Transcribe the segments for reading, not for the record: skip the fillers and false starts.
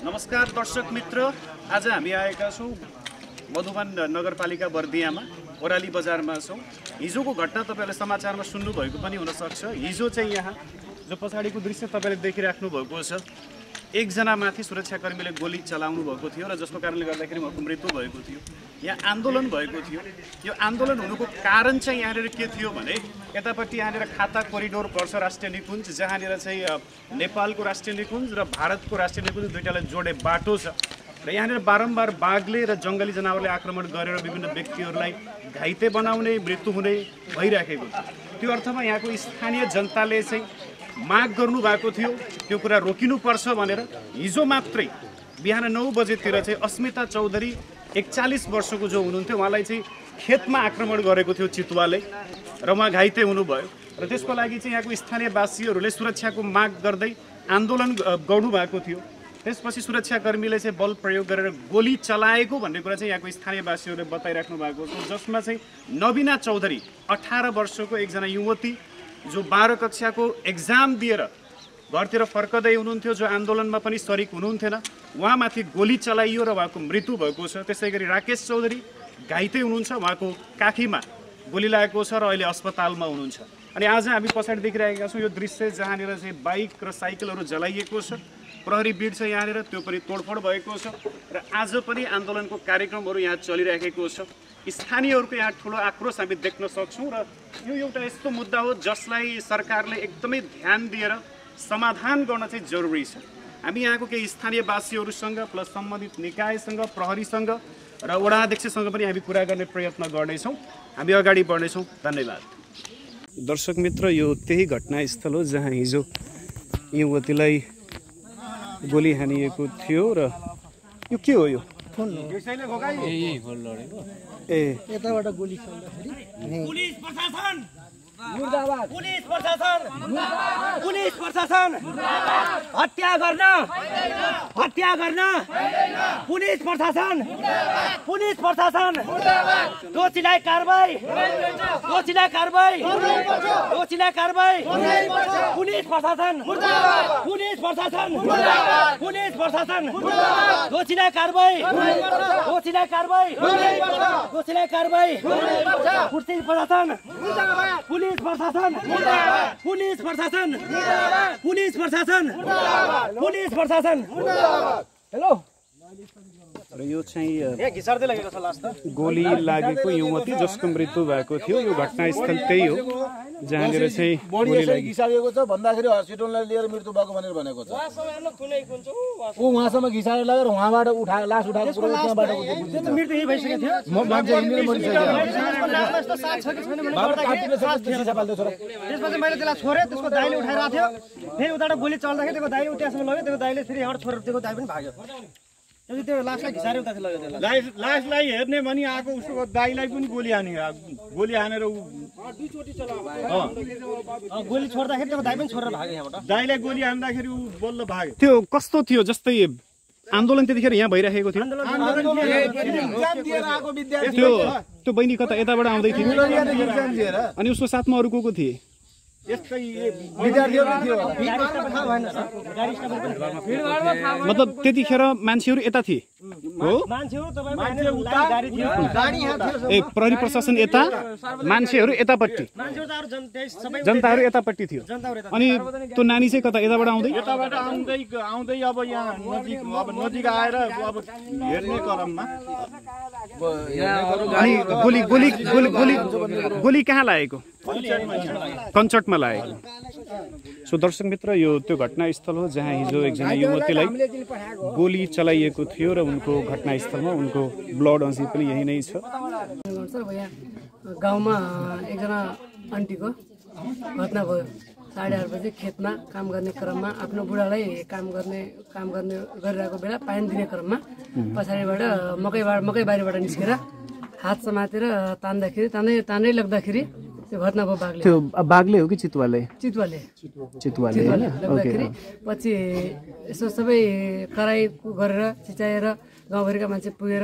नमस्कार दर्शक मित्र, आज हामी आएका छौँ मधुबन नगरपालिका बर्दियामा ओराली बजारमा छौँ। हिजोको घटना तपाईहरुले समाचारमा सुन्नुभएको पनि हुन सक्छ। हिजो चाहिँ यहाँ जो पछाडिको दृश्य तपाईले देखिराख्नु भएको छ, एकजना माथि सुरक्षाकर्मीले गोली चलाउनु भएको थियो र जसको कारणले गर्दाखेरि उहाँको मृत्यु भएको थियो। यहाँ आन्दोलन भएको थियो। यो आन्दोलन हुनुको कारण चाहिँ यहाँनिर के थियो भने यतापट्टि यहाँनिर खाता कोरिडोर पर्छ राष्ट्रिय निकुञ्ज, जहाँनिर चाहिँ नेपालको राष्ट्रिय निकुञ्ज र भारतको राष्ट्रिय निकुञ्ज दुईटालाई जोड्ने बाटो छ र यहाँनिर बारम्बार बाघले र जङ्गली जनावरले आक्रमण गरेर विभिन्न व्यक्तिहरूलाई घाइते बनाउने, मृत्यु हुने भइराखेको थियो। त्यो अर्थमा यहाँको स्थानीय जनताले चाहिँ माग गर्नु भएको थियो त्यो कुरा रोकिनुपर्छ भनेर हिजो मात्रै बिहान 9 बजेतिर चाहिँ अस्मिता चौधरी 41 वर्षको जो हुनुहुन्थ्यो उहाँलाई चाहिँ खेतमा आक्रमण गरेको थियो चितुवाले र उहाँ घाइते हुनुभयो र त्यसको लागि चाहिँ यहाँको स्थानीयवासीहरूले सुरक्षाको माग गर्दै आन्दोलन गर्नुभएको थियो। त्यसपछि सुरक्षाकर्मीले चाहिँ बल प्रयोग गरेर गोली चलाएको भन्ने कुरा चाहिँ यहाँको स्थानीयवासीहरूले बताइराख्नु भएको छ, जसमा चाहिँ नबिना चौधरी 18 वर्षको एकजना युवती जो 12 कक्षाको एक्जाम दिएर घरतिर फर्कदै हुनुहुन्थ्यो, जो आन्दोलनमा पनि सरिक हुनुहुन्थेन, उहाँमाथि गोली चलाइयो र उहाँको मृत्यु भएको छ। त्यसै गरी राकेश चौधरी घाइते हुनुहुन्छ, उहाँको काखीमा गोली लागेको छ र अहिले अस्पतालमा हुनुहुन्छ। अनि आज हामी पछाडि देखिरहेका छौँ यो दृश्य जहाँनिर चाहिँ बाइक र साइकलहरू जलाइएको छ, प्रहरी बिड छ यहाँनिर, त्यो पनि तोडफोड भएको छ र आज पनि आन्दोलनको कार्यक्रमहरू यहाँ चलिरहेको छ। स्थानीयहरूको यहाँ ठुलो आक्रोश हामी देख्न सक्छौँ र यो एउटा यस्तो मुद्दा हो जसलाई सरकारले एकदमै ध्यान दिएर समाधान गर्न चाहिँ जरुरी छ। हामी यहाँको केही स्थानीयवासीहरूसँग प्लस सम्बन्धित निकायसँग, प्रहरीसँग र वडाध्यक्षसँग पनि हामी कुरा गर्ने प्रयत्न गर्नेछौँ। हामी अगाडि बढ्नेछौँ। धन्यवाद। दर्शक मित्र, यो त्यही घटनास्थल हो जहाँ हिजो युवतीलाई गोली हानिएको थियो र यो के हो? यो यताबाट गोली चल्दाखेरि पुलिस प्रशासन मुर्दाबाद, पुलिस प्रशासन मुर्दाबाद, पुलिस प्रशासन हत्या गर्न पुलिस प्रशासन दोषीलाई कारबाही पुलिस प्रशासन दोषीलाई कारबाही पुलिस प्रशासन हेलो। र यो चाहिँ गोली लागेको युवती जसको मृत्यु भएको थियो। यो घटनास्थल त्यही हो जहाँनिर चाहिँ गोली घिसारिएको छ भन्दाखेरि हस्पिटललाई लिएर मृत्यु भएको भनेर भनेको छ। ऊ उहाँसम्म घिसारेर लगेर उहाँबाट लास उठाएको त्यहाँबाट मृत्यु यही भइसकेको थियो। त्यसपछि मैले त्यसलाई छोडेँ, त्यसको दाइले उठाइरहेको थियो, फेरि उताबाट गोली चल्दाखेरि त्यसको दाइले उठासम्म लग्यो, त्यसको दाइले फेरि यहाँ छोडेर त्यसको दाइ पनि भाग्यो। त्यो लासलाई घिसारे उता लग्यो, लासलाई हेर्ने भनी आएको उसको दाइलाई पनि गोली हानेर गोली छोड्दाखेरि त्यसको दाइ पनि छोडेर भाग्यो यहाँबाट। दाइलाई गोली हान्दाखेरि ऊ बल्ल भाग्यो। त्यो कस्तो थियो? जस्तै आन्दोलन त्यतिखेर यहाँ भइरहेको थियो। त्यो बहिनी कता यताबाट आउँदै थियो अनि उसको साथमा अरू को थिए? मतलब त्यतिखेर मान्छेहरू यता थिए हो? ए प्रहरी प्रशासन यता, मान्छेहरू यतापट्टि, जनताहरू यतापट्टि थियो। अनि त्यो नानी चाहिँ कता यताबाट आउँदै अब यहाँ नजिक आएर अब हेर्ने क्रममा अनि गोली कहाँ लागेको? कञ्चटमा लागेको। सो दर्शक मित्र, यो त्यो घटनास्थल हो जहाँ हिजो एकजना युवतीलाई गोली चलाइएको थियो र उनको घटनास्थलमा उनको ब्लड अझै पनि यही नै छ। गाउँमा एकजना आन्टीको घटना भयो। 8:30 बजे खेतमा काम गर्ने क्रममा आफ्नो बुढालाई काम गरिरहेको बेला पानी दिने क्रममा पछाडिबाट मकै बारीबाट निस्केर हात समातेर तान्दै लाग्दाखेरि त्यो घटना भयो। त्यो बाघले हो कि चितुवाले? चितुवाले लाग्दाखेरि पछि यसो सबै कराई गरेर चिचाएर गाउँभरिका मान्छे पुगेर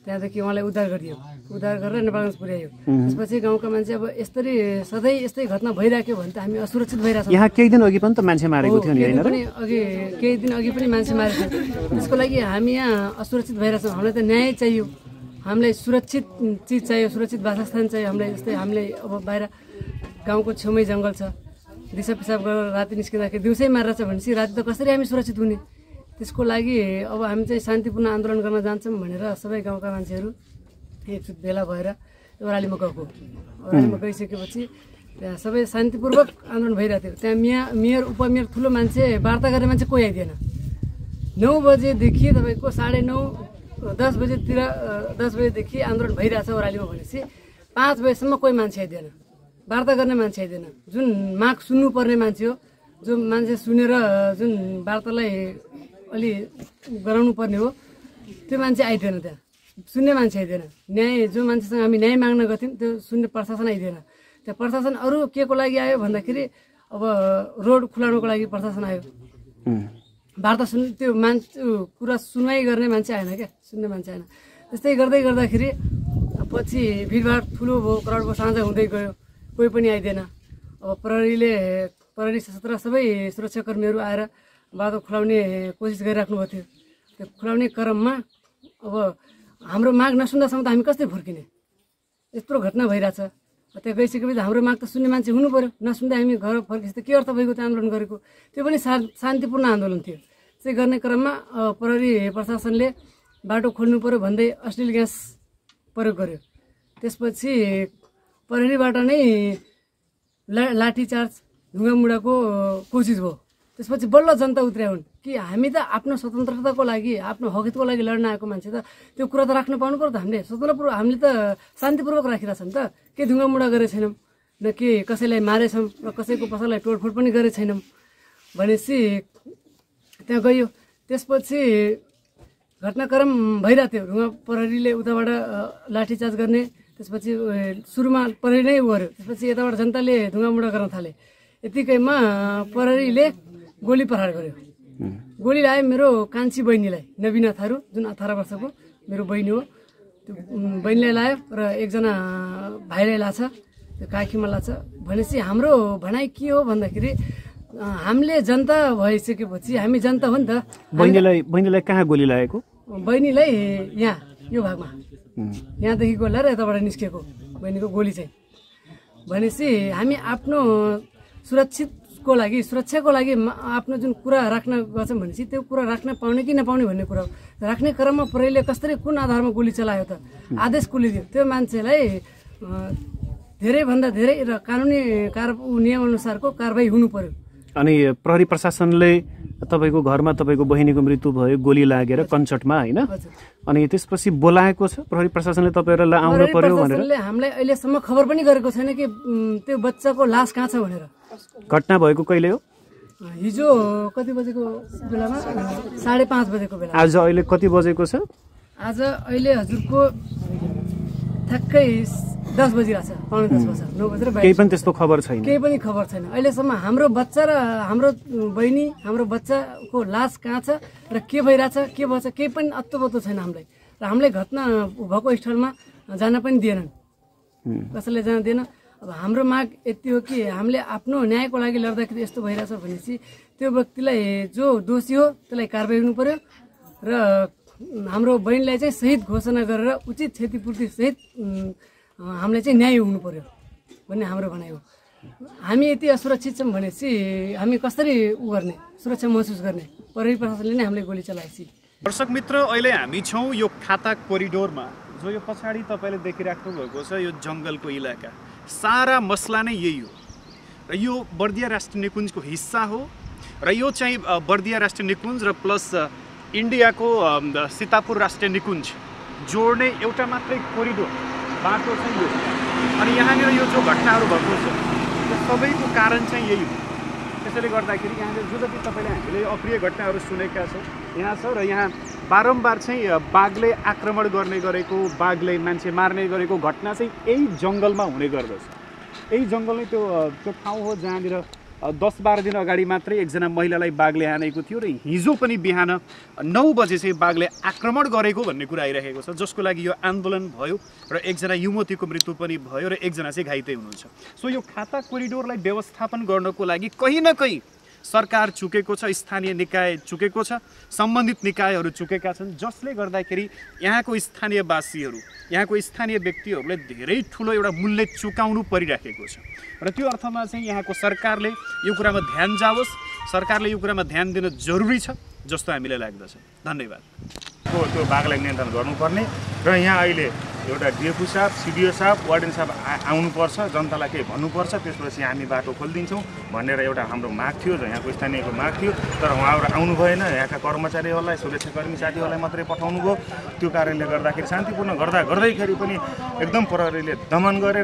त्यहाँदेखि उहाँलाई उद्धार गरियो, उद्धार गरेर नेपालगञ्ज पुर्यायो। त्यसपछि गाउँका मान्छे अब यसरी सधैँ यस्तै घटना भइराख्यो भने त हामी असुरक्षित भइरहेछौँ। यहाँ केही दिन अघि पनि त मान्छे मारेको थियो नि, होइन र? केही दिन अघि पनि मान्छे मारेको थियो। त्यसको लागि हामी यहाँ असुरक्षित भइरहेछौँ। हामीलाई त न्याय चाहियो, हामीलाई सुरक्षित चिज चाहियो, सुरक्षित वासस्थान चाहियो। हामीलाई जस्तै हामीले अब बाहिर गाउँको छेउमै जङ्गल छ, दिसा पिसाब गरेर राति निस्किँदाखेरि दिउँसै मारेर छ भनेपछि राति त कसरी हामी सुरक्षित हुने? त्यसको लागि अब हामी चाहिँ शान्तिपूर्ण आन्दोलन गर्न जान्छौँ भनेर सबै गाउँका मान्छेहरू एकजुट भेला भएर ओह्रालीमा गएको। ओह्रालीमा गइसकेपछि त्यहाँ सबै शान्तिपूर्वक आन्दोलन भइरहेको थियो। त्यहाँ मेयर उपमेयर ठुलो मान्छे वार्ता गर्ने मान्छे कोही आइदिएन। 9 बजेदेखि तपाईँको 9:30 10 बजेतिर 10 बजेदेखि आन्दोलन भइरहेछ ओह्रालीमा भनेपछि 5 बजेसम्म कोही मान्छे आइदिएन, वार्ता गर्ने मान्छे आइदिएन। जुन माग सुन्नुपर्ने मान्छे हो, जो मान्छे सुनेर जुन वार्तालाई अलि गराउनु पर्ने हो, त्यो मान्छे आइदिएन। त्यहाँ सुन्ने मान्छे आइदिएन। न्याय जो मान्छेसँग हामी न्याय माग्न गथ्यौँ त्यो सुन्ने प्रशासन आइदिएन। त्यहाँ प्रशासन अरू के को लागि आयो भन्दाखेरि अब रोड खुलाउनुको लागि प्रशासन आयो। वार्ता त्यो मान्छे कुरा सुनवाई गर्ने मान्छे आएन क्या, सुन्ने मान्छे आएन। त्यस्तै गर्दै गर्दाखेरि पछि भिडभाड ठुलो भयो, क्राउड भयो, साँझ हुँदै गयो, कोही पनि आइदिएन। अब प्रहरी सशस्त्र सबै सुरक्षाकर्मीहरू आएर बाटो खुलाउने कोसिस गरिराख्नु भएको थियो। त्यो खुलाउने क्रममा अब हाम्रो माग नसुन्दासम्म त हामी कसरी फर्किने? यत्रो घटना भइरहेछ। त्यहाँ गइसकेपछि हाम्रो माग त सुन्ने मान्छे हुनु पर्यो। नसुन्दै हामी घर फर्किन्छ त के अर्थ भइगयो त्यो आन्दोलन गरेको? त्यो पनि शान्तिपूर्ण आन्दोलन थियो। त्यसै गर्ने क्रममा प्रहरी प्रशासनले बाटो खोल्नु पर्यो भन्दै अश्लील ग्यास प्रयोग गर्यो। त्यसपछि प्रहरीबाट नै लाठीचार्ज ढुङ्गामुढाको कोसिस भयो। त्यसपछि बल्ल जनता उत्रे हुन् कि हामी त आफ्नो स्वतन्त्रताको लागि, आफ्नो हकको लागि लड्न आएको मान्छे त त्यो कुरा त राख्न पाउनु पर्यो त। हामीले स्वतन्त्रपूर्वक हामीले त शान्तिपूर्वक राखिरहेछौँ नि त। के ढुङ्गामुढा गरेको छैनौँ, न के कसैलाई मारेछौँ, र कसैको पसललाई तोडफोड पनि गरेको छैनौँ भनेपछि त्यहाँ गयो। त्यसपछि घटनाक्रम भइरहेको थियो। ढुङ्गा प्रहरीले उताबाट लाठीचार्ज गर्ने, त्यसपछि सुरुमा प्रहरी नै गर्यो, त्यसपछि यताबाट जनताले ढुङ्गामुढा गर्न थाले। यतिकैमा प्रहरीले गोली प्रहार गर्यो। गोली लायो मेरो कान्छी बहिनीलाई, नबिना थारू, जुन 18 वर्षको मेरो बहिनी हो। त्यो बहिनीलाई लायो र एकजना भाइलाई लाछ, त्यो काखीमा लाछ। भनेपछि हाम्रो भनाइ के हो भन्दाखेरि हामीले जनता भइसकेपछि हामी जनता हो नि त। बहिनीलाई कहाँ गोली लागेको? बहिनीलाई यहाँ यो भागमा, यहाँदेखि गोली लगाएर यताबाट निस्केको बहिनीको गोली चाहिँ। भनेपछि हामी आफ्नो सुरक्षाको लागि आफ्नो जुन कुरा राख्न गर्छौँ भनेपछि त्यो कुरा राख्न पाउने कि नपाउने भन्ने कुरा हो। राख्ने क्रममा प्रहरीले कसरी कुन आधारमा गोली चलायो त? आदेश कसले दियो? त्यो मान्छेलाई धेरैभन्दा धेरै र कानुनी नियमअनुसारको कारबाही हुनु पर्यो। अनि प्रहरी प्रशासनले तपाईँको घरमा तपाईँको बहिनीको मृत्यु भयो गोली लागेर कञ्चटमा, होइन? अनि त्यसपछि बोलाएको छ प्रहरी प्रशासनले तपाईँहरूलाई आउनु पर्यो भनेर? हामीलाई अहिलेसम्म खबर पनि गरेको छैन कि त्यो बच्चाको लास कहाँ छ भनेर। घटना भएको कहिले हो? हिजो कति बजेको बेलामा? 5:30 बजेको बेला। आज अहिले कति बजेको छ? आज अहिले हजुरको ठ्याक्कै 10 बजिरहेछ, 9:45 बज्छ, 9 बजेर 22। केही पनि त्यस्तो खबर छैन? केही पनि खबर छैन अहिलेसम्म। हाम्रो बच्चा र हाम्रो बहिनी, हाम्रो बच्चाको लास कहाँ छ र के भइरहेछ, के भएछ, केही पनि अत्तो छैन हामीलाई। र हामीलाई घटना भएको स्थलमा जान पनि दिएनन्, कसैले जान दिएन। अब हाम्रो माग यति हो कि हामीले आफ्नो न्यायको लागि लड्दाखेरि यस्तो भइरहेछ भनेपछि त्यो व्यक्तिलाई जो दोषी हो त्यसलाई कारबाही हुनु पर्यो र हाम्रो बहिनीलाई चाहिँ शहीद घोषणा गरेर उचित क्षतिपूर्ति सहित हामीलाई चाहिँ न्याय हुनु पर्यो भन्ने हाम्रो भनाइ हो। हामी यति असुरक्षित छौँ भनेपछि हामी कसरी गर्ने, सुरक्षा महसुस गर्ने? प्रहरी प्रशासनले नै हामीलाई गोली चलाएपछि। दर्शक मित्र, अहिले हामी छौँ यो खाता कोरिडोरमा, जो यो पछाडि तपाईँले देखिराख्नु भएको छ यो जङ्गलको इलाका। सारा मसला नै यही हो र यो बर्दिया राष्ट्रिय निकुञ्जको हिस्सा हो र यो चाहिँ बर्दिया राष्ट्रिय निकुञ्ज र प्लस इन्डियाको सीतापुर राष्ट्रिय निकुञ्ज जोड्ने एउटा मात्रै कोरिडोर बाटो चाहिँ यो। अनि यहाँनिर यो जो घटनाहरू भएको छ त्यो सबैको कारण चाहिँ यही हो। त्यसैले गर्दाखेरि यहाँनिर जो जति तपाईँले हामीले अप्रिय घटनाहरू सुनेका छौँ यहाँ छ र यहाँ बारम्बार चाहिँ बाघले आक्रमण गर्ने गरेको, बाघले मान्छे मार्ने गरेको घटना चाहिँ यही जङ्गलमा हुने गर्दछ। यही जङ्गल नै त्यो ठाउँ हो जहाँनिर 10-12 दिन अगाडि मात्रै एकजना महिलालाई बाघले हानेको थियो र हिजो पनि बिहान 9 बजे चाहिँ बाघले आक्रमण गरेको भन्ने कुरा आइरहेको छ, जसको लागि यो आन्दोलन भयो र एकजना युवतीको मृत्यु पनि भयो र एकजना चाहिँ घाइते हुनुहुन्छ। सो यो खाता कोरिडोरलाई व्यवस्थापन गर्नको लागि कहीँ न कहीँ सरकार चुकेको छ, स्थानीय निकाय चुकेको छ, सम्बन्धित निकायहरू चुकेका छन्, जसले गर्दाखेरि यहाँको स्थानीयवासीहरू, यहाँको स्थानीय व्यक्तिहरूले धेरै ठुलो एउटा मूल्य चुकाउनु परिराखेको छ र त्यो अर्थमा चाहिँ यहाँको सरकारले यो कुरामा ध्यान जाओस्, सरकारले यो कुरामा ध्यान दिन जरुरी छ जस्तो हामीलाई लाग्दछ। धन्यवाद। त्यो बाघलाई नियन्त्रण गर्नुपर्ने र यहाँ अहिले एउटा डिएफओ साहब, सिडिओ साहब, वार्डन साहब आउनुपर्छ, जनतालाई केही भन्नुपर्छ, त्यसपछि हामी बाटो खोलिदिन्छौँ भनेर एउटा हाम्रो माग थियो, यहाँको स्थानीयको माग थियो। तर उहाँहरू आउनु भएन, यहाँका कर्मचारीहरूलाई, सुरक्षाकर्मी साथीहरूलाई मात्रै पठाउनु भयो। त्यो कारणले गर्दाखेरि शान्तिपूर्ण गर्दैखेरि पनि एकदम प्रहरीले दमन गरेर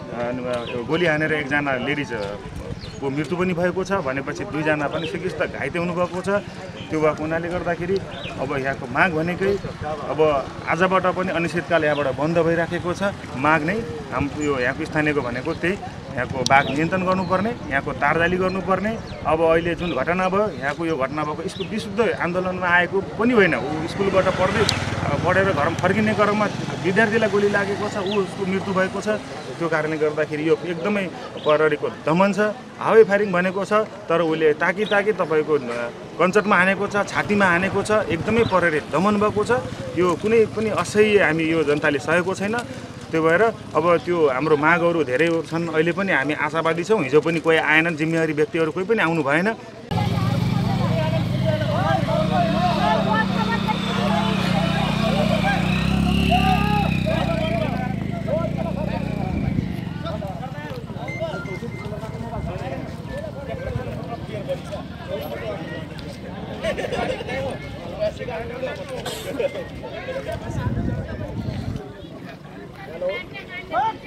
गोली हानेर एकजना लेडिजको मृत्यु पनि भएको छ भनेपछि 2 जना पनि सिकिस्त घाइते हुनुभएको छ। त्यो भएको हुनाले गर्दाखेरि अब यहाँको माग भनेकै अब आजबाट पनि अनिश्चितकाल यहाँबाट बन्द भइराखेको छ। माग नै हाम्रो यो यहाँको स्थानीयको भनेको त्यही, यहाँको बाघ नियन्त्रण गर्नुपर्ने, यहाँको तारजाली गर्नुपर्ने। अब अहिले जुन घटना भयो, यहाँको यो घटना भएको स्कुल विशुद्ध आन्दोलनमा आएको पनि होइन, ऊ स्कुलबाट पढेर घरमा फर्किने क्रममा विद्यार्थीलाई गोली लागेको छ, उसको मृत्यु भएको छ। त्यो कारणले गर्दाखेरि यो एकदमै प्रहरीको दमन छ। हावे फायरिङ भनेको छ तर उसले ताकी तपाईँको कञ्चटमा हानेको छ, छातीमा हानेको छ, एकदमै प्रहरी दमन भएको छ। यो कुनै पनि असह्य हामी यो जनताले सहेको छैन। त्यो भएर अब त्यो हाम्रो मागहरू धेरै छन्, अहिले पनि हामी आशावादी छौँ। हिजो पनि कोही आएनन्, जिम्मेवारी व्यक्तिहरू कोही पनि आउनु भएन। Hello.